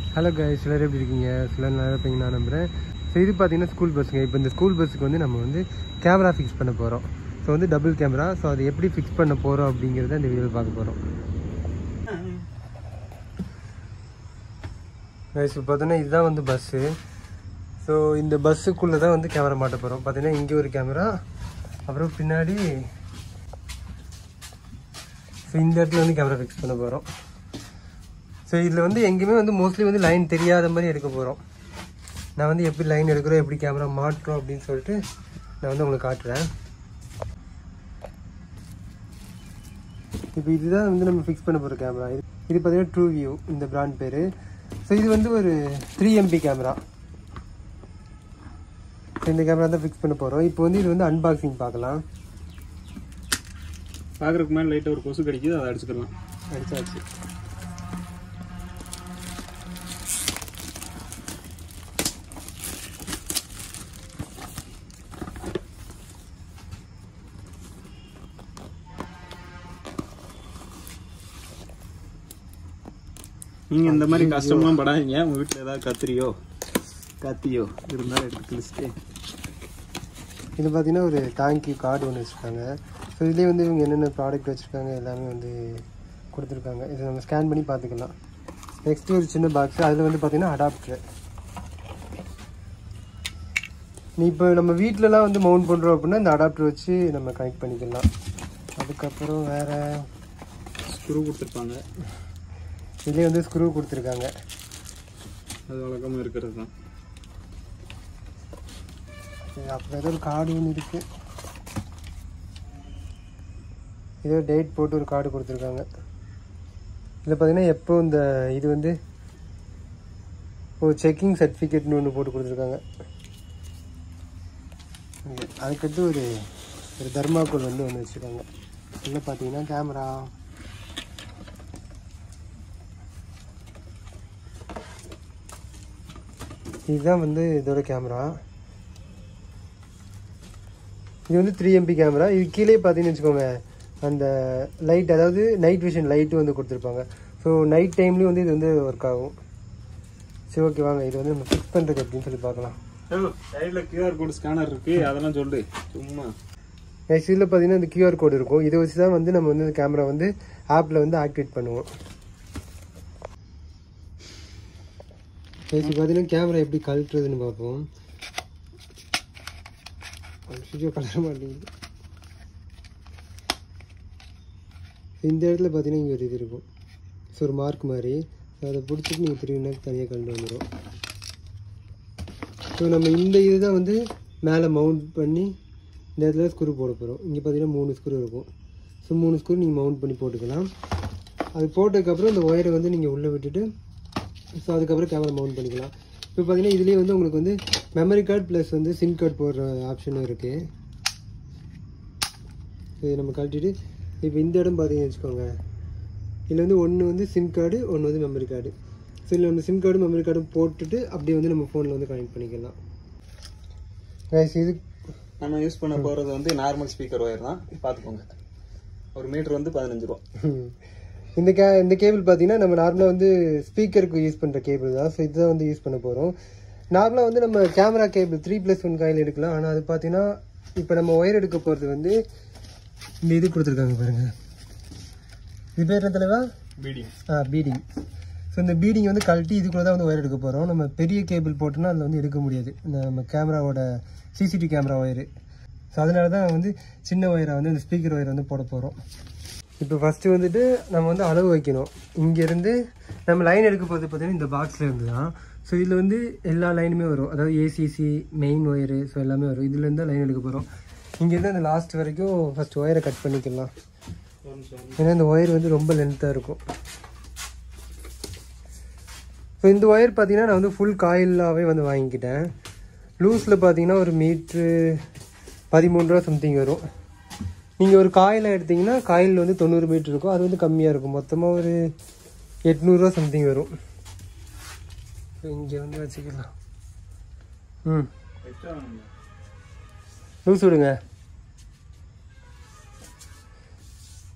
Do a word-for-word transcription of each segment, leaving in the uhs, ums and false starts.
Hello guys, எல்லாரும் எப்படி இருக்கீங்க? சிலர் நல்லா இருப்பீங்க நான் நம்புகிறேன். ஸோ இது பார்த்தீங்கன்னா ஸ்கூல் பஸ்ஸுங்க. இப்போ இந்த ஸ்கூல் பஸ்ஸுக்கு வந்து நம்ம வந்து கேமரா ஃபிக்ஸ் பண்ண போகிறோம். ஸோ வந்து டபுள் கேமரா. ஸோ அது எப்படி ஃபிக்ஸ் பண்ண போகிறோம் அப்படிங்கிறத இந்த வீடியோவில் பார்க்க போகிறோம். கைஸ் இப்போ பார்த்தீங்கன்னா இதுதான் வந்து பஸ்ஸு. ஸோ இந்த பஸ்ஸுக்குள்ளே தான் வந்து கேமரா மாட்ட போகிறோம். பார்த்தீங்கன்னா இங்கே ஒரு கேமரா, அப்புறம் பின்னாடி ஸோ இந்த இடத்துல வந்து கேமரா ஃபிக்ஸ் பண்ண போகிறோம். ஸோ இதில் வந்து எங்கேயுமே வந்து மோஸ்ட்லி வந்து லைன் தெரியாத மாதிரி எடுக்க போகிறோம். நான் வந்து எப்படி லைன் எடுக்கிறோம், எப்படி கேமரா மாட்டுறோம் அப்படின்னு சொல்லிட்டு நான் வந்து உங்களுக்கு காட்டுறேன். இப்போ இதுதான் வந்து நம்ம ஃபிக்ஸ் பண்ண போகிற கேமரா. இது இது பார்த்தீங்கன்னா ட்ரூ வியூ, இந்த பிராண்ட் பேர். ஸோ இது வந்து ஒரு த்ரீ எம்பி கேமரா. ஸோ இந்த கேமரா தான் ஃபிக்ஸ் பண்ண போகிறோம். இப்போ வந்து இது வந்து அன்பாக்சிங் பார்க்கலாம். பார்க்குறதுக்கு மேலே லைட்டாக ஒரு கொசு கிடைக்குது, அதை அடிச்சுக்கலாம். அடிச்சாச்சு. நீங்கள் இந்த மாதிரி கஷ்டம்லாம் படாதீங்க. உங்கள் வீட்டில் ஏதாவது கத்திரியோ கத்தியோ இருந்தாலும் எடுத்து லிஸ்ட்டு. இது பார்த்தீங்கன்னா ஒரு தேங்க்யூ கார்டு ஒன்று வச்சுருக்காங்க. ஸோ இதுலேயே வந்து இவங்க என்னென்ன ப்ராடக்ட் வச்சுருக்காங்க எல்லாமே வந்து கொடுத்துருக்காங்க. இதை நம்ம ஸ்கேன் பண்ணி பார்த்துக்கலாம். நெக்ஸ்ட்டு ஒரு சின்ன பாக்ஸு, அதில் வந்து பார்த்தீங்கன்னா அடாப்டரு. நீ இப்போ நம்ம வீட்டிலலாம் வந்து மவுண்ட் பண்ணுறோம் அப்படின்னா இந்த அடாப்டர் வச்சு நம்ம கனெக்ட் பண்ணிக்கலாம். அதுக்கப்புறம் வேறு ஸ்க்ரூ கொடுத்துருப்பாங்க. இதுலேயே வந்து ஸ்க்ரூ கொடுத்துருக்காங்க. அது வழக்கமாக இருக்கிறது தான். அப்புறம் ஏதோ ஒரு கார்டு ஒன்று இருக்குது. ஏதோ டேட் போட்டு ஒரு கார்டு கொடுத்துருக்காங்க. இதில் பார்த்தீங்கன்னா எப்போ இந்த இது வந்து ஒரு செக்கிங் சர்டிஃபிகேட்னு ஒன்று போட்டு கொடுத்துருக்காங்க. அதுக்கடுத்து ஒரு ஒரு தர்மாக்கோல் வந்து ஒன்று வச்சுருக்காங்க. இதில் பார்த்தீங்கன்னா கேமரா, இதுதான் வந்து இதோட கேமரா. இது வந்து த்ரீ எம்பி கேமரா. இது கீழே பார்த்தீங்கன்னு வச்சுக்கோங்க, அந்த லைட், அதாவது நைட் விஷன் லைட்டு வந்து கொடுத்துருப்பாங்க. ஸோ நைட் டைம்லேயும் வந்து இது வந்து ஒர்க் ஆகும். சரி, ஓகே வாங்க இது வந்து நம்ம ஃபிக்ஸ் பண்ணுறது அப்படின்னு சொல்லி பார்க்கலாம். சைடில் கியூஆர் கோடு ஸ்கேனர் இருக்குது, அதெல்லாம் சொல்லு சும்மா. நெக்ஸ்ட் இதில் பார்த்தீங்கன்னா இந்த கியூஆர் கோடு இருக்கும். இதை வச்சு தான் வந்து நம்ம வந்து இந்த கேமரா வந்து ஆப்பில் வந்து ஆக்டிவேட் பண்ணுவோம். நெக்ஸ்ட் பார்த்தீங்கன்னா கேமரா எப்படி கழட்டுறதுன்னு பார்ப்போம். கலர மாட்டேங்குது. இந்த இடத்துல பார்த்தீங்கன்னா இங்கே ஒரு இது இருக்கும். ஸோ ஒரு மார்க் மாதிரி, அதை பிடிச்சிட்டு நீங்கள் திரும்பினா தனியாக கலந்து வந்துடும். ஸோ நம்ம இந்த இது தான் வந்து மேலே மவுண்ட் பண்ணி இந்த இடத்துல ஸ்க்ரூ போட போகிறோம். இங்கே பார்த்தீங்கன்னா மூணு ஸ்க்ரூ இருக்கும். ஸோ மூணு ஸ்க்ரூ நீங்கள் மவுண்ட் பண்ணி போட்டுக்கலாம். அது போட்டதுக்கப்புறம் இந்த ஒயரை வந்து நீங்கள் உள்ளே விட்டுட்டு ஸோ அதுக்கப்புறம் கேமரா மவுண்ட் பண்ணிக்கலாம். இப்போ பார்த்தீங்கன்னா இதுலேயே வந்து உங்களுக்கு வந்து மெமரி கார்டு ப்ளஸ் வந்து சிம் கார்டு போடுற ஆப்ஷனும் இருக்குது. இது நம்ம கழட்டிட்டு இப்போ இந்த இடம் பார்த்தீங்கன்னு வச்சுக்கோங்க, இதில் வந்து ஒன்று வந்து சிம் கார்டு, ஒன்று வந்து மெமரி கார்டு. ஸோ இதில் வந்து சிம் கார்டு மெமரி கார்டும் போட்டுட்டு அப்படியே வந்து நம்ம ஃபோனில் வந்து கனெக்ட் பண்ணிக்கலாம். இது நம்ம யூஸ் பண்ண போகிறது வந்து நார்மல் ஸ்பீக்கர் ஒயர் தான், பார்த்துக்கோங்க. ஒரு மீட்டர் வந்து பதினஞ்சு ரூபா. இந்த கே இந்த கேபிள் பார்த்தீங்கன்னா நம்ம நார்மலாக வந்து ஸ்பீக்கருக்கு யூஸ் பண்ணுற கேபிள் தான். ஸோ இதுதான் வந்து யூஸ் பண்ண போகிறோம். நார்மலாக வந்து நம்ம camera cable three plus one coil எடுக்கலாம். ஆனால் அது பார்த்தீங்கன்னா இப்போ நம்ம ஒயர் எடுக்க போகிறது வந்து இந்த இது கொடுத்துருக்காங்க பாருங்கள். இது பேர் என்ன தலைவா? பீடிங். ஆ பீடிங். ஸோ இந்த பீடிங் வந்து கழட்டி இதுக்குள்ளே தான் வந்து ஒயர் எடுக்க போகிறோம். நம்ம பெரிய கேபிள் போட்டோம்னா அதில் வந்து எடுக்க முடியாது, இந்த நம்ம கேமராவோட சிசிடிவி கேமரா ஒயரு. ஸோ அதனால தான் வந்து சின்ன ஒயரை வந்து இந்த ஸ்பீக்கர் ஒயரை வந்து போட போகிறோம். இப்போ ஃபஸ்ட்டு வந்துட்டு நம்ம வந்து அளவு வைக்கணும். இங்கேருந்து நம்ம லைன் எடுக்க போகிறது பார்த்தீங்கன்னா இந்த பாக்ஸில் இருந்து தான். ஸோ இதில் வந்து எல்லா லைனுமே வரும், அதாவது ஏசிசி மெயின் ஒயரு ஸோ எல்லாமே வரும். இதுலேருந்து தான் லைன் எடுக்க போகிறோம். இங்கேருந்து அந்த லாஸ்ட் வரைக்கும் ஃபஸ்ட்டு ஒயரை கட் பண்ணிக்கலாம். ஏன்னா இந்த ஒயர் வந்து ரொம்ப லென்த்தாக இருக்கும். ஸோ இந்த ஒயர் பார்த்தீங்கன்னா நான் வந்து ஃபுல் காயிலாகவே வந்து வாங்கிக்கிட்டேன். லூஸில் பார்த்தீங்கன்னா ஒரு மீட்ரு பதிமூணு ரூபா சம்திங் வரும். நீங்கள் ஒரு காயில் எடுத்திங்கன்னா காயில் வந்து தொண்ணூறு மீட்ரு இருக்கும், அது வந்து கம்மியாக இருக்கும். மொத்தமாக ஒரு எட்நூறுரூவா சம்திங் வரும். இங்கே வந்து வச்சுக்கலாம். ம் லூஸ் விடுங்க.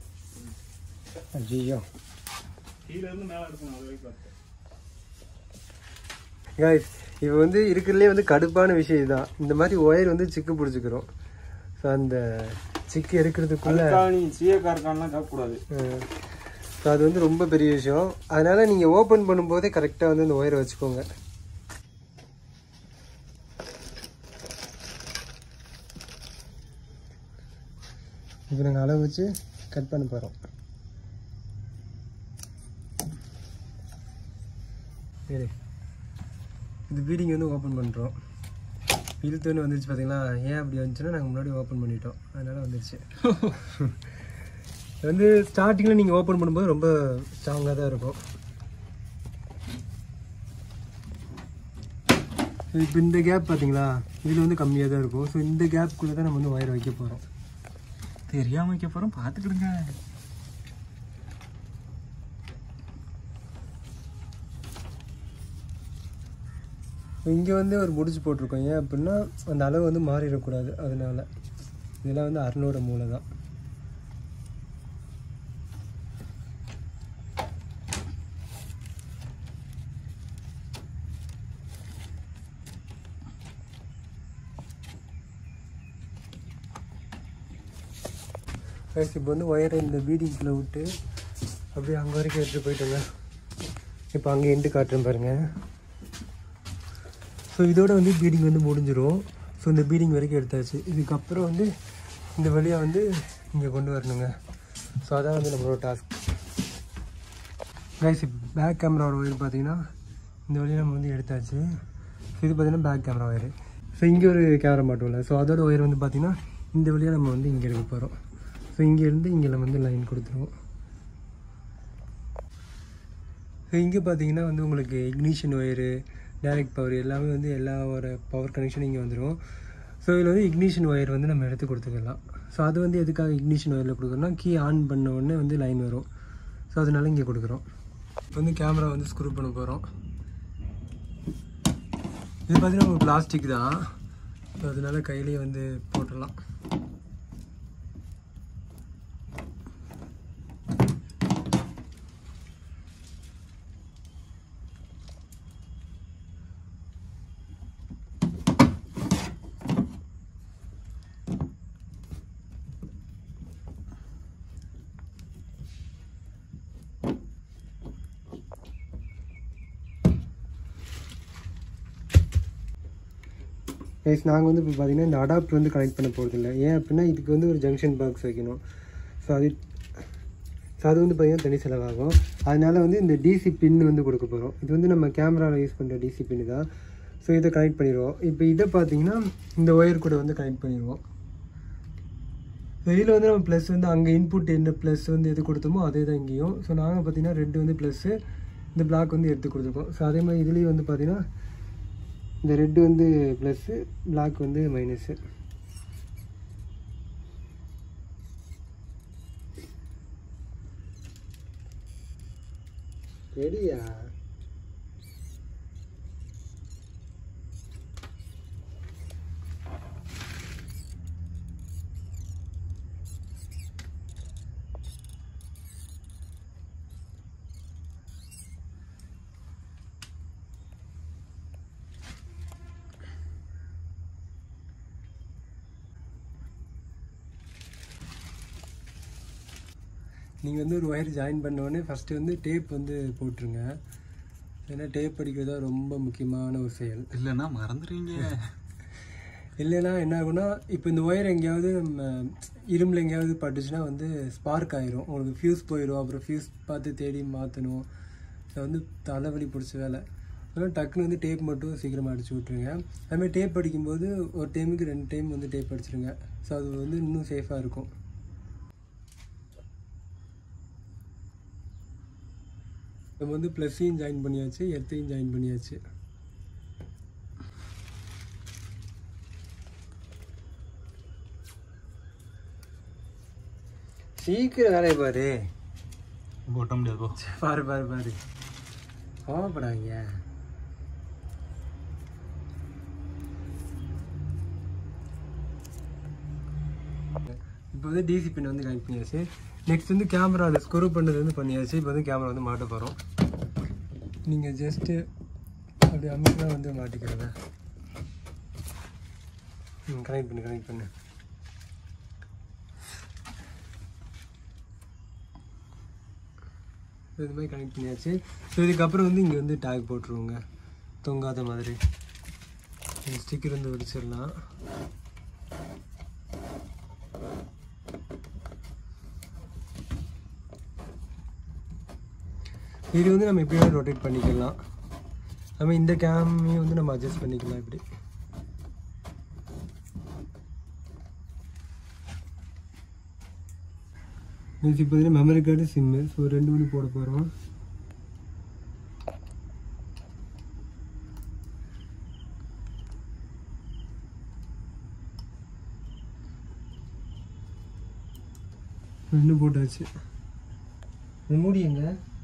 ஐயோ கீழ இருந்து மேல எடுக்கணும், அது வரைக்கும் பார்த்தேன். கைஸ் இப்போ வந்து இருக்கிறதுலே வந்து கடுப்பான விஷயம் தான், இந்த மாதிரி ஒயர் வந்து சிக்கு பிடிச்சிக்கிறோம். ஸோ அந்த சிக்கு எடுக்கிறதுக்குள்ள சிஏ கார்கான்லாம் கேட்கக்கூடாது. ஸோ அது வந்து ரொம்ப பெரிய விஷயம். அதனால் நீங்கள் ஓப்பன் பண்ணும்போதே கரெக்டாக வந்து அந்த ஒயரை வச்சுக்கோங்க. இப்போ நாங்கள் அளவு வச்சு கட் பண்ண போகிறோம். சரி, இது பீடிங் வந்து ஓப்பன் பண்ணுறோம். இழுத்துன்னு வந்துருச்சு பார்த்தீங்களா? ஏன் அப்படி வந்துச்சுன்னா நாங்கள் முன்னாடி ஓப்பன் பண்ணிட்டோம், அதனால் வந்துருச்சு. வந்து ஸ்டார்டிங்கில் நீங்கள் ஓப்பன் பண்ணும்போது ரொம்ப ஸ்ட்ராங்காக தான் இருக்கும். இப்போ இந்த கேப் பார்த்தீங்களா, இதில் வந்து கம்மியாக தான் இருக்கும். ஸோ இந்த கேப்புக்குள்ளே தான் நம்ம வந்து ஒயர் வைக்க போகிறோம். தெரியாமல் வைக்க போகிறோம், பார்த்துக்கிடுங்க. இங்கே வந்து ஒரு முடிச்சு போட்டிருக்கோம். ஏன் அப்படின்னா அந்த அளவு வந்து மாறிடக்கூடாது, அதனால. இதெல்லாம் வந்து அறுநூறு மூளை தான். இப்போ வந்து ஒயரை இந்த பீடிங்குள்ளே விட்டு அப்படியே அங்கே வரைக்கும் எடுத்துகிட்டு போயிட்டோங்க. இப்போ அங்கே எண்டு காட்டுறேன் பாருங்கள். ஸோ இதோட வந்து பீடிங் வந்து முடிஞ்சிடும். ஸோ இந்த பீடிங் வரைக்கும் எடுத்தாச்சு. இதுக்கப்புறம் வந்து இந்த வழியாக வந்து இங்கே கொண்டு வரணுங்க. ஸோ அதான் வந்து நம்மளோட டாஸ்க். கைஸ் இப்போ பேக் கேமராவோட ஒயர் பார்த்தீங்கன்னா இந்த வழியாக நம்ம வந்து எடுத்தாச்சு. இது பார்த்தீங்கன்னா பேக் கேமரா ஒயரு. ஸோ இங்கே ஒரு கேமரா மாட்டோம்ல, ஸோ அதோட ஒயர் வந்து பார்த்திங்கன்னா இந்த வழியாக நம்ம வந்து இங்கே எடுக்க போகிறோம். ஸோ இங்கேருந்து இங்கே நம்ம வந்து லைன் கொடுத்துருவோம். ஸோ இங்கே பார்த்தீங்கன்னா வந்து உங்களுக்கு இக்னிஷன் ஒயரு, டைரக்ட் பவர் எல்லாமே வந்து எல்லா ஒரு பவர் கனெக்ஷனும் இங்கே வந்துடும். ஸோ இதில் வந்து இக்னிஷன் ஒயர் வந்து நம்ம எடுத்து கொடுத்துக்கலாம். ஸோ அது வந்து எதுக்காக இக்னிஷன் ஒயரில் கொடுக்குறோம்னா, கீ ஆன் பண்ண உடனே வந்து லைன் வரும். ஸோ அதனால இங்கே கொடுக்குறோம். இப்போ வந்து கேமரா வந்து ஸ்க்ரூ பண்ண போகிறோம். இது பார்த்தீங்கன்னா பிளாஸ்டிக் தான், ஸோ அதனால கையிலேயே வந்து போட்டுடலாம். கைஸ் நாங்கள் வந்து இப்போ பார்த்தீங்கன்னா இந்த அடாப்டர் வந்து கனெக்ட் பண்ண போகிறது இல்லை. ஏன் அப்படின்னா இதுக்கு வந்து ஒரு ஜங்ஷன் பாக்ஸ் வைக்கணும். ஸோ அது ஸோ அது வந்து பார்த்திங்கன்னா தனி செலவாகும். அதனால் வந்து இந்த டிசி பின்னு வந்து கொடுக்க போகிறோம். இது வந்து நம்ம கேமராவில் யூஸ் பண்ணுற டிசி பின்னு தான். ஸோ இதை கனெக்ட் பண்ணிடுவோம். இப்போ இதை பார்த்தீங்கன்னா இந்த ஒயர் கூட வந்து கனெக்ட் பண்ணிடுவோம். ஸோ இதில் வந்து நம்ம ப்ளஸ் வந்து அங்கே இன்புட் என்ன ப்ளஸ் வந்து எது கொடுத்தோமோ அதே தான் இங்கேயும். ஸோ நாங்கள் பார்த்தீங்கன்னா ரெட்டு வந்து ப்ளஸ்ஸு, இந்த பிளாக் வந்து எடுத்து கொடுத்துருக்கோம். ஸோ அதே மாதிரி இதுலேயும் வந்து பார்த்திங்கன்னா இந்த ரெட்டு வந்து ப்ளஸ்ஸு, பிளாக் வந்து மைனஸு. ரெடியா? நீங்கள் வந்து ஒரு ஒயர் ஜாயின் பண்ணோடனே ஃபஸ்ட்டு வந்து டேப் வந்து போட்டுருங்க. ஏன்னா டேப் அடிக்கிறதா ரொம்ப முக்கியமான ஒரு செயல். இல்லைன்னா மறந்துடுவீங்க. இல்லைன்னா என்ன ஆகுனா, இப்போ இந்த ஒயர் எங்கேயாவது நம்ம இரும்பில் எங்கேயாவது பட்டுச்சுன்னா வந்து ஸ்பார்க் ஆயிரும், உங்களுக்கு ஃபியூஸ் போயிடும். அப்புறம் ஃபியூஸ் பார்த்து தேடி மாற்றணும். ஸோ வந்து தலைவலி பிடிச்ச வேலை. அதனால் டக்குன்னு வந்து டேப் மட்டும் சீக்கிரமாக அடிச்சு விட்ருங்க. அதுமாதிரி டேப் அடிக்கும்போது ஒரு டைமுக்கு ரெண்டு டைம் வந்து டேப் அடிச்சிருங்க. ஸோ அது வந்து இன்னும் சேஃபாக இருக்கும். நம்ம வந்து ப்ளஸ்ஸையும் ஜாயின் பண்ணியாச்சு, எர்த்தையும் ஜாயின் பண்ணியாச்சு. சீக்கிரம் வேலையை பாரு. போட்ட முடியாது. பாரு பாரு பாரு கோவப்படாங்க. இப்போ வந்து டிசி பின் வந்து கனெக்ட் பண்ணியாச்சு. நெக்ஸ்ட் வந்து கேமராவில் ஸ்க்ரூ பண்ணது வந்து பண்ணியாச்சு. இப்போ வந்து கேமரா வந்து மாட்ட போகிறோம். நீங்கள் ஜஸ்ட்டு அப்படி அமுக்கினா வந்து மாட்டிக்கிறதா. ம் கனெக்ட் பண்ணு கனெக்ட் பண்ணு. இது மாதிரி கனெக்ட் பண்ணியாச்சு. ஸோ இதுக்கப்புறம் வந்து இங்கே வந்து டேக் போட்டுருவோங்க, தொங்காத மாதிரி. ஸ்டிக்கர் வந்து வடிச்சிடலாம். இது வந்து நம்ம எப்படி வேணாலும் ரொட்டேட் பண்ணிக்கலாம். நம்ம இந்த கேமையும் வந்து நம்ம அட்ஜஸ்ட் பண்ணிக்கலாம் இப்படி. இது இப்போ பார்த்தீங்கன்னா மெமரி கார்டு, சிம்மு, ஸோ ரெண்டு மணி போட போகிறோம். ரெண்டு போட்டாச்சு. மூடிங்க.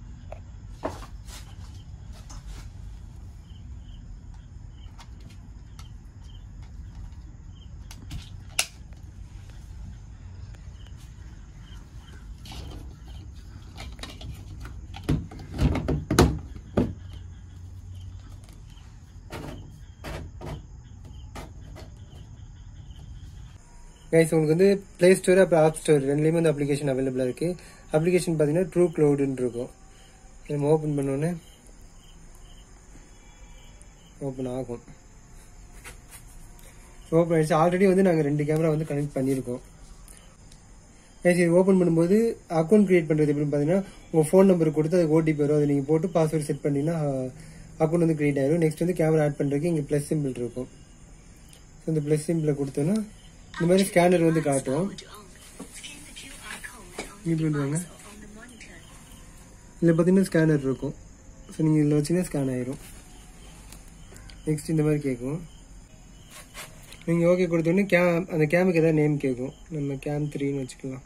கைஸ் உங்களுக்கு வந்து ப்ளே ஸ்டோர் அப்புறம் ஆப் ஸ்டோர் ரெண்டுலேயுமே வந்து அப்ளிகேஷன் அவைலபிளாக இருக்குது. அப்ளிகேஷன் பார்த்தீங்கன்னா ட்ரூ க்ளவுடுன்னு இருக்கும். நம்ம ஓப்பன் பண்ணோன்னே ஓப்பன் ஆகும். ஓப்பன் ஆகிடுச்சு. ஆல்ரெடி வந்து நாங்கள் ரெண்டு கேமரா வந்து கனெக்ட் பண்ணியிருக்கோம். கைஸ் இது ஓப்பன் பண்ணும்போது அக்கௌண்ட் க்ரியேட் பண்ணுறது எப்படின்னு பார்த்தீங்கன்னா உங்கள் ஃபோன் நம்பர் கொடுத்து அதுக்கு ஓடிபி வரும். அதை நீங்கள் போட்டு பாஸ்வேர்டு செட் பண்ணிங்கன்னா அக்கௌண்ட் வந்து க்ரியேட் ஆகிடும். நெக்ஸ்ட் வந்து கேமரா ஆட் பண்ணுறதுக்கு இங்கே ப்ளஸ் சிம்பிள் இருக்கும். ஸோ இந்த ப்ளஸ் சிம்பிளை கொடுத்தோன்னா இந்த மாதிரி ஸ்கேனர் வந்து காட்டும். இப்படி பண்ணுவாங்க. இதில் பார்த்தீங்கன்னா ஸ்கேனர் இருக்கும். ஸோ நீங்கள் இதில் வச்சிங்கன்னா ஸ்கேன் ஆயிரும். நெக்ஸ்ட் இந்த மாதிரி கேட்கும். நீங்கள் ஓகே கொடுத்தோடனே கே அந்த கேமுக்கு ஏதாவது நேம் கேட்கும். நம்ம கேம் த்ரீன்னு வச்சுக்கலாம்.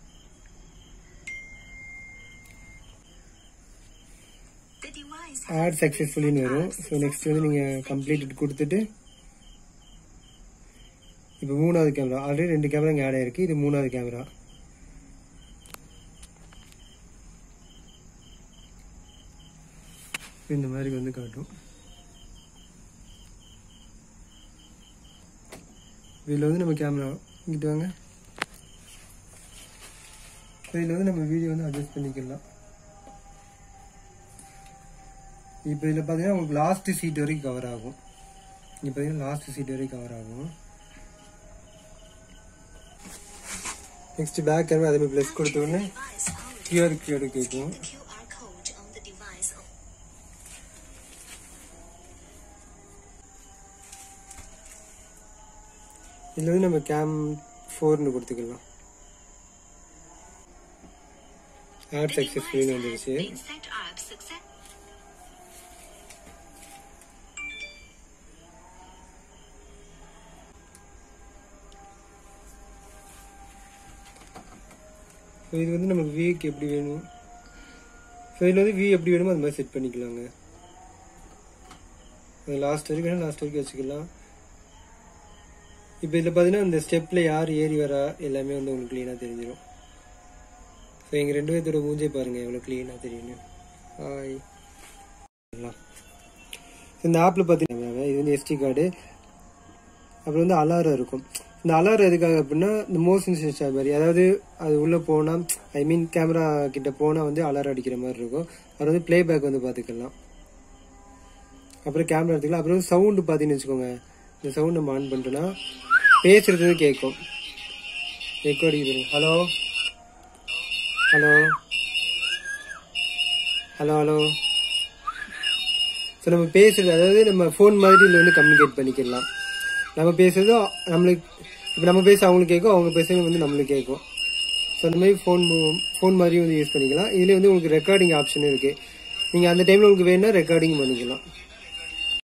ஆட் சக்ஸஸ்ஃபுல்லின்னு வரும். ஸோ நெக்ஸ்ட் வந்து நீங்கள் கம்ப்ளீட் கொடுத்துட்டு இப்போ மூணாவது கேமரா, ஆல்ரெடி ரெண்டு கேமரா இங்கே ஆட் ஆயிருக்கு. இது மூணாவது கேமரா. இந்த மாதிரி வந்து காட்டும். இதில் வந்து நம்ம கேமரா இங்கிட்டு வாங்க. இதில் வந்து நம்ம வீடியோ வந்து அட்ஜஸ்ட் பண்ணிக்கலாம். இப்போ இதில் பார்த்தீங்கன்னா உங்களுக்கு லாஸ்ட் சீட் வரைக்கும் கவர் ஆகும். இப்போ பார்த்தீங்கன்னா லாஸ்ட் சீட் வரைக்கும் கவர் ஆகும். நெக்ஸ்ட் பேக் கேமரா அதே மாதிரி ப்ளஸ் கொடுத்த உடனே கியூஆர் கோடு கேட்கும். இதில் வந்து நம்ம கேம் ஃபோர்னு கொடுத்துக்கலாம். ஆட் சக்ஸஸ்ஃபுல்னு வந்துருச்சு. இது வந்து நம்ம வியூக்கு எப்படி வேணும், ஸோ இதில் வந்து வியூ எப்படி வேணுமோ அது மாதிரி செட் பண்ணிக்கலாங்க. அது லாஸ்ட் வரைக்கும் வேணும், லாஸ்ட் வரைக்கும் வச்சுக்கலாம். இப்போ இதில் பார்த்தீங்கன்னா இந்த ஸ்டெப்பில் யார் ஏறி வரா எல்லாமே வந்து உங்களுக்கு க்ளீனாக தெரிஞ்சிடும். ஸோ எங்கள் ரெண்டு பேர்த்தோட மூஞ்சே பாருங்கள் எவ்வளோ க்ளீனாக தெரியுன்னு. ஹாய். இந்த ஆப்பில் பார்த்தீங்கன்னா இது வந்து எஸ்டி கார்டு, அப்புறம் வந்து அலாரம் இருக்கும். இந்த அலாரம் எதுக்காக அப்படின்னா இந்த மோஷன் சென்சார் மாதிரி, அதாவது அது உள்ளே போனால் ஐ மீன் கேமரா கிட்ட போனால் வந்து அலாரம் அடிக்கிற மாதிரி இருக்கும். அது வந்து பிளே பேக் வந்து பார்த்துக்கலாம். அப்புறம் கேமரா எடுத்துக்கலாம். அப்புறம் சவுண்டு பார்த்தீங்கன்னு வச்சுக்கோங்க, இந்த சவுண்ட் நம்ம ஆன் பண்ணிட்டோன்னா பேசுறது வந்து கேட்கும். எக்கோ அடிக்குது. Hello hello hello hello. So நம்ம பேசுறது, அதாவது நம்ம ஃபோன் மாதிரி இதில் வந்து கம்யூனிகேட் பண்ணிக்கலாம். நம்ம பேசுறதும் நம்மளுக்கு, இப்போ நம்ம பேச அவங்களுக்கு கேட்கும், அவங்க பேசுறது வந்து நம்மளுக்கு கேட்கும். ஸோ அந்த மாதிரி ஃபோன் ஃபோன் மாதிரியும் வந்து யூஸ் பண்ணிக்கலாம். இதுலேயே வந்து உங்களுக்கு ரெக்கார்டிங் ஆப்ஷனும் இருக்குது. நீங்கள் அந்த டைமில் உங்களுக்கு வேணும்னா ரெக்கார்டிங் பண்ணிக்கலாம்.